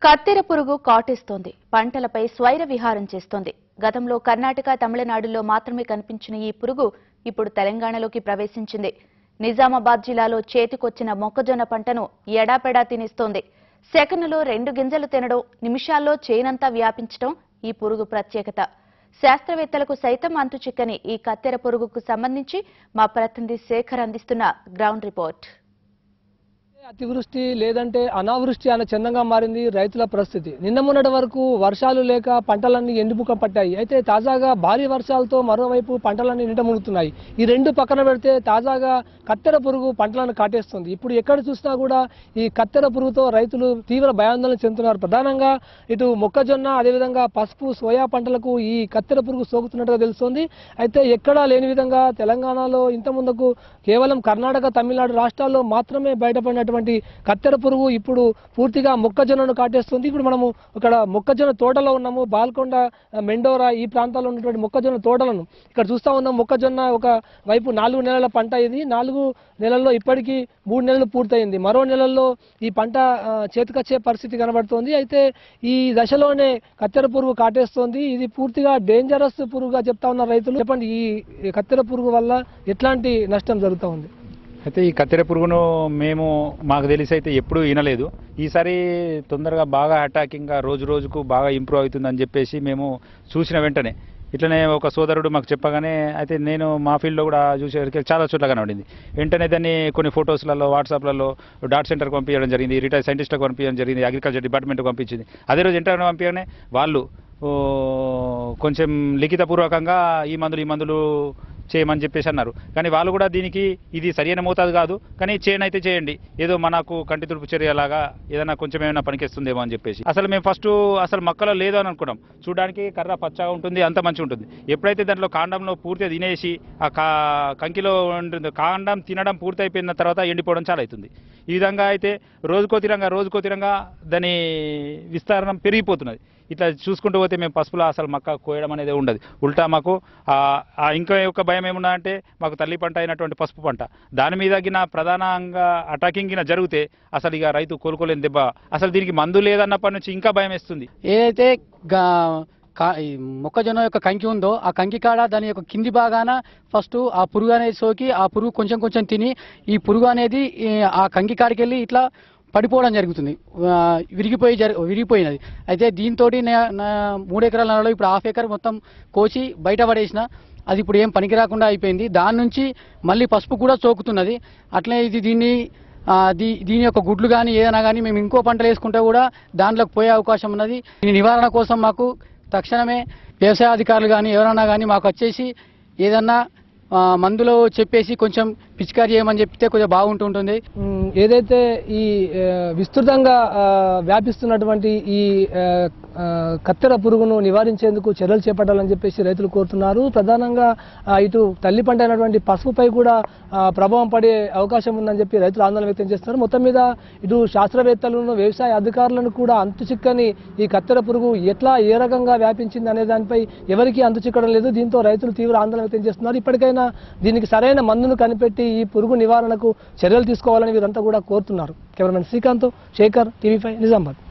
కత్తెర పురుగు కాటేస్తోంది. పంటలపై స్వైర విహారం చేస్తోంది. గతంలో కర్ణాటక, తమిళనాడులో మాత్రమే కనిపించిన ఈ పురుగు ఇప్పుడు తెలంగాణలోకి ప్రవేశించింది. నిజామాబాద్ జిల్లాలో చేతికొచ్చిన మొక్కజొన్న పంటను ఎడాపెడా తినేస్తోంది. సెకనులో 2 గింజలు తినడం, నిమిషాల్లో చేనంతా వ్యాపించడం ఈ పురుగు ప్రత్యేకత. శాస్త్రవేత్తలకు సైతం అంతుచిక్కని ఈ కత్తెర పురుగుకు సంబంధించి మా ప్రతినిధి శేఖర్ అందిస్తున్న గ్రౌండ్ రిపోర్ట్. అతివృష్టి లేదంటే అనావృష్టి అనే చందంగా మారింది రైతుల పరిస్థితి. నిన్న మొన్నటి వరకు వర్షాలు లేక పంటలన్నీ ఎండుముఖం పట్టాయి. అయితే తాజాగా భారీ వర్షాలతో మరోవైపు పంటలన్నీ నింట మునుగుతున్నాయి. ఈ రెండు పక్కన పెడితే తాజాగా కత్తెర పురుగు పంటలను కాటేస్తుంది. ఇప్పుడు ఎక్కడ చూసినా కూడా ఈ కత్తెర పురుగుతో రైతులు తీవ్ర భయాందోళన చెందుతున్నారు. ప్రధానంగా ఇటు మొక్కజొన్న, అదేవిధంగా పసుపు, సోయా పంటలకు ఈ కత్తెర పురుగు సోకుతున్నట్టుగా తెలుస్తోంది. అయితే ఎక్కడా లేని విధంగా తెలంగాణలో ఇంత ముందుకు కేవలం కర్ణాటక, తమిళనాడు రాష్ట్రాల్లో మాత్రమే బయటపడినటువంటి కత్తెర పురుగు ఇప్పుడు పూర్తిగా మొక్కజొన్నను కాటేస్తుంది. ఇప్పుడు మనము ఇక్కడ మొక్కజొన్న తోటలో ఉన్నాము. బాల్కొండ, మెండోరా ఈ ప్రాంతాల్లో ఉన్నటువంటి మొక్కజొన్న తోటలను ఇక్కడ చూస్తా ఉన్నాం. మొక్కజొన్న ఒక వైపు 4 నెలల పంట. ఇది 4 నెలల్లో ఇప్పటికీ 3 నెలలు పూర్తయింది. మరో నెలల్లో ఈ పంట చేతికొచ్చే పరిస్థితి కనబడుతోంది. అయితే ఈ దశలోనే కత్తెర పురుగు కాటేస్తోంది. ఇది పూర్తిగా డేంజరస్ పురుగుగా చెప్తా ఉన్నారు రైతులు. చెప్పండి, ఈ కత్తెర పురుగు వల్ల ఎట్లాంటి నష్టం జరుగుతూ ఉంది? అయితే ఈ కత్తెర పురుగును మాకు తెలిసి అయితే ఎప్పుడూ వినలేదు. ఈసారి తొందరగా బాగా అటాకింగ్గా రోజు రోజుకు బాగా ఇంప్రూవ్ అవుతుందని చెప్పేసి మేము చూసిన వెంటనే ఇట్లనే ఒక సోదరుడు మాకు చెప్పగానే, అయితే నేను మా ఫీల్డ్లో కూడా చూసేసరికి చాలా చోట్ల కనబడింది. వెంటనే దాన్ని కొన్ని ఫొటోస్లలో, వాట్సాప్లలో డాట్ సెంటర్కి పంపించడం జరిగింది, రిటైర్డ్ సైంటిస్ట్లకు పంపించడం జరిగింది, అగ్రికల్చర్ డిపార్ట్మెంట్కి పంపించింది. అదే రోజు ఇంటర్వ్యూ పంపించగానే వాళ్ళు కొంచెం లిఖితపూర్వకంగా ఈ మందులు చేయమని చెప్పేసి అన్నారు. కానీ వాళ్ళు కూడా దీనికి ఇది సరైన మోతాదు కాదు, కానీ చేయనైతే చేయండి, ఏదో మనకు కంటి తుడుపు చర్యలాగా ఏదైనా కొంచెం ఏమైనా పనికిస్తుందేమో అని చెప్పేసి. అసలు మేము ఫస్ట్ మొక్కలో లేదు అని అనుకున్నాం. చూడడానికి కర్ర పచ్చగా ఉంటుంది, అంత మంచిగా ఉంటుంది. ఎప్పుడైతే దాంట్లో కాండంలో పూర్తిగా తినేసి ఆ కంకిలో ఉంటుంది, కాండం తినడం పూర్తి అయిపోయిన తర్వాత ఎండిపోవడం చాలా అవుతుంది. ఈ విధంగా అయితే రోజుకో తిరంగా దాని విస్తరణం పెరిగిపోతున్నది. ఇట్లా చూసుకుంటూ పోతే మేము పసుపులో అసలు మక్క కోయడం అనేది ఉండదు. ఉల్టా మాకు ఇంకా ఒక భయం ఏమున్నా అంటే, మాకు తల్లి పంట అయినటువంటి పసుపు పంట, దాని మీద ప్రధానంగా అటాకింగ్ జరిగితే అసలు ఇక రైతు కోలుకోలేని దెబ్బ. అసలు దీనికి మందు లేదన్నప్పటి నుంచి ఇంకా భయం వేస్తుంది. ఏదైతే మొక్కజొన్న యొక్క కంకి ఉందో ఆ కంకి కాడ దాని యొక్క కింది భాగాన ఫస్ట్ ఆ పురుగు అనేది సోకి, ఆ పురుగు కొంచెం తిని ఈ పురుగు అనేది ఆ కంకి కాడికి వెళ్ళి ఇట్లా పడిపోవడం జరుగుతుంది, విరిగిపోయినది. అయితే దీంతో 3 ఎకరాల నెలలో ఇప్పుడు 1/2 ఎకర్ మొత్తం కోసి బయట పడేసిన, అది ఇప్పుడు ఏం పనికి రాకుండా అయిపోయింది. దాని నుంచి మళ్ళీ పసుపు కూడా సోకుతున్నది. అట్లనే దీని యొక్క గుడ్లు కానీ ఏదైనా కానీ మేము ఇంకో పంటలు వేసుకుంటే కూడా దాంట్లోకి పోయే అవకాశం ఉన్నది. దీని నివారణ కోసం మాకు తక్షణమే వ్యవసాయ అధికారులు కానీ ఎవరైనా కానీ మాకు వచ్చేసి ఏదన్నా మందులో చెప్పేసి కొంచెం పిచికారీ చేయమని చెప్తే కొంచెం బాగుంటుంటుంది. ఏదైతే ఈ విస్తృతంగా వ్యాపిస్తున్నటువంటి ఈ కత్తెర పురుగును నివారించేందుకు చర్యలు చేపట్టాలని చెప్పేసి రైతులు కోరుతున్నారు. ప్రధానంగా ఇటు తల్లి పంట అయినటువంటి పసుపుపై కూడా ప్రభావం పడే అవకాశం ఉందని చెప్పి రైతులు ఆందోళన వ్యక్తం చేస్తున్నారు. మొత్తం మీద ఇటు శాస్త్రవేత్తలను, వ్యవసాయ అధికారులను కూడా అంతుచిక్కని ఈ కత్తెర పురుగు ఎట్లా ఏ రకంగా వ్యాపించింది అనే దానిపై ఎవరికీ అంతుచిక్కడం లేదు. దీంతో రైతులు తీవ్ర ఆందోళన వ్యక్తం చేస్తున్నారు. ఇప్పటికైనా దీనికి సరైన మందును కనిపెట్టి ఈ పురుగు నివారణకు చర్యలు తీసుకోవాలని వీరంతా కూడా కోరుతున్నారు. Cameraman Srikanth, Shekar, TV five Nizamabad.